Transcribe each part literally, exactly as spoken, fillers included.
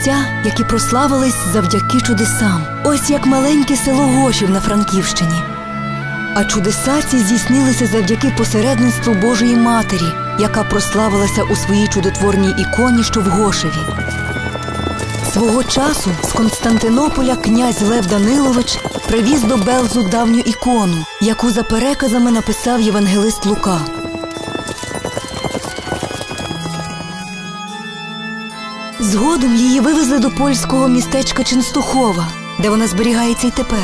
місця, які прославились завдяки чудесам. Ось як маленьке село Гошів на Франківщині. А чудеса ці здійснилися завдяки посередництву Божої Матері, яка прославилася у своїй чудотворній іконі, що в Гошеві. Свого часу з Константинополя князь Лев Данилович привіз до Белзу давню ікону, яку за переказами написав євангелист Лука. Згодом її вивезли до польського містечка Ченстухова, де вона зберігається й тепер.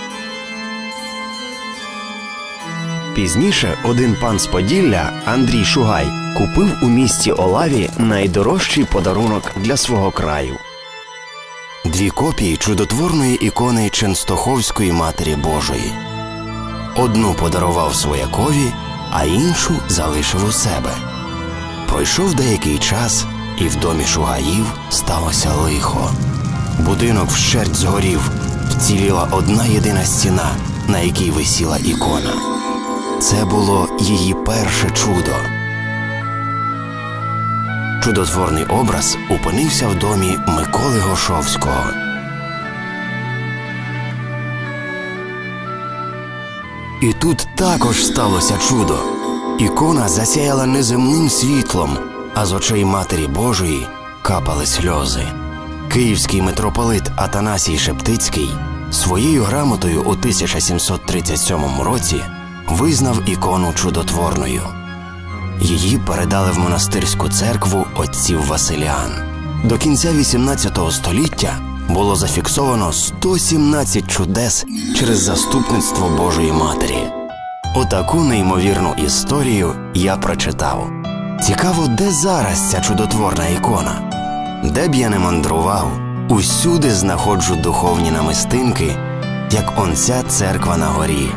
Пізніше один пан з Поділля, Андрій Шугай, купив у місті Олаві найдорожчий подарунок для свого краю. Дві копії чудотворної ікони Ченстоховської Матері Божої. Одну подарував своякові, а іншу залишив у себе. Пройшов деякий час, і в домі Шугаїв сталося лихо. Будинок вщерть згорів, вціліла одна єдина стіна, на якій висіла ікона. Це було її перше чудо. Чудотворний образ опинився в домі Миколи Гошовського. І тут також сталося чудо. Ікона засяяла неземним світлом, а з очей Матері Божої капали сльози. Київський митрополит Атанасій Шептицький своєю грамотою у тисяча сімсот тридцять сьомому році визнав ікону чудотворною. Її передали в монастирську церкву отців Василіан. До кінця вісімнадцятого століття було зафіксовано сто сімнадцять чудес через заступництво Божої Матері. Отаку неймовірну історію я прочитав. Цікаво, де зараз ця чудотворна ікона? Де б я не мандрував, усюди знаходжу духовні намистинки, як он ця церква на горі.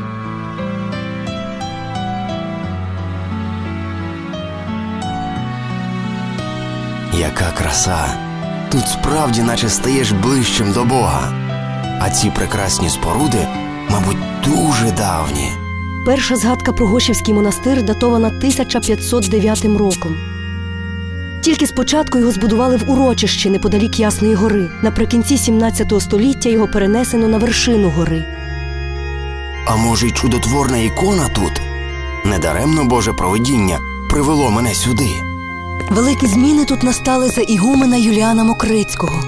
Яка краса! Тут справді наче стаєш ближчим до Бога. А ці прекрасні споруди, мабуть, дуже давні. Перша згадка про Гошівський монастир датована тисяча п'ятсот дев'ятим роком. Тільки спочатку його збудували в урочищі неподалік Ясної гори. Наприкінці сімнадцятого століття його перенесено на вершину гори. А може й чудотворна ікона тут? Недаремно Боже провидіння привело мене сюди. Великі зміни тут настали за ігумена Юліана Мокрицького.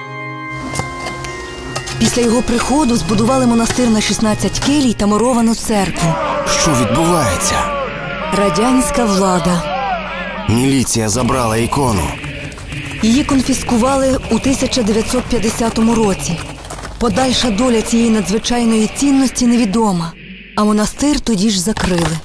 Після його приходу збудували монастир на шістнадцять келій та муровану церкву. Що відбувається? Радянська влада. Міліція забрала ікону. Її конфіскували у тисяча дев'ятсот п'ятдесятому році. Подальша доля цієї надзвичайної цінності невідома, а монастир тоді ж закрили.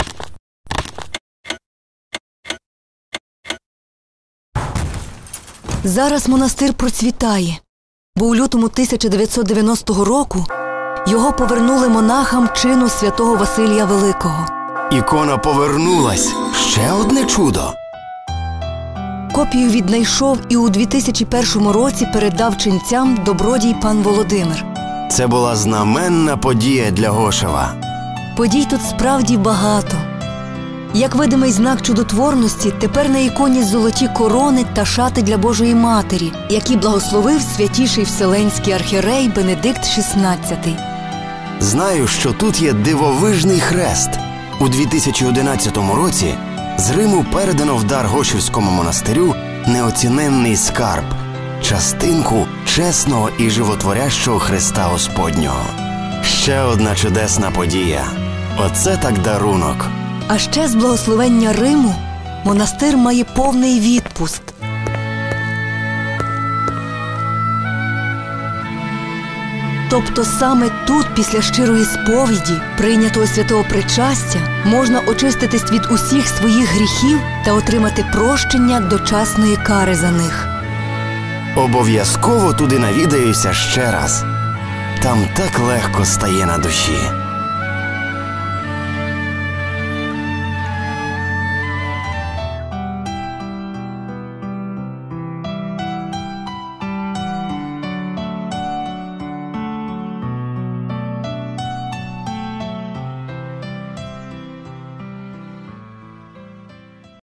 Зараз монастир процвітає, бо у лютому тисяча дев'ятсот дев'яностого року його повернули монахам чину святого Василія Великого. Ікона повернулась! Ще одне чудо! Копію віднайшов і у дві тисячі першому році передав ченцям добродій пан Володимир. Це була знаменна подія для Гошева. Подій тут справді багато. Як видимий знак чудотворності, тепер на іконі золоті корони та шати для Божої Матері, які благословив святіший Вселенський архієрей Бенедикт шістнадцятий. Знаю, що тут є дивовижний хрест. У дві тисячі одинадцятому році з Риму передано в дар Гошівському монастирю неоціненний скарб – частинку чесного і животворящого Христа Господнього. Ще одна чудесна подія. Оце так дарунок. А ще з благословення Риму монастир має повний відпуск. Тобто саме тут, після щирої сповіді, прийнятого святого причастя, можна очиститись від усіх своїх гріхів та отримати прощення дочасної кари за них. Обов'язково туди навідаюся ще раз. Там так легко стає на душі.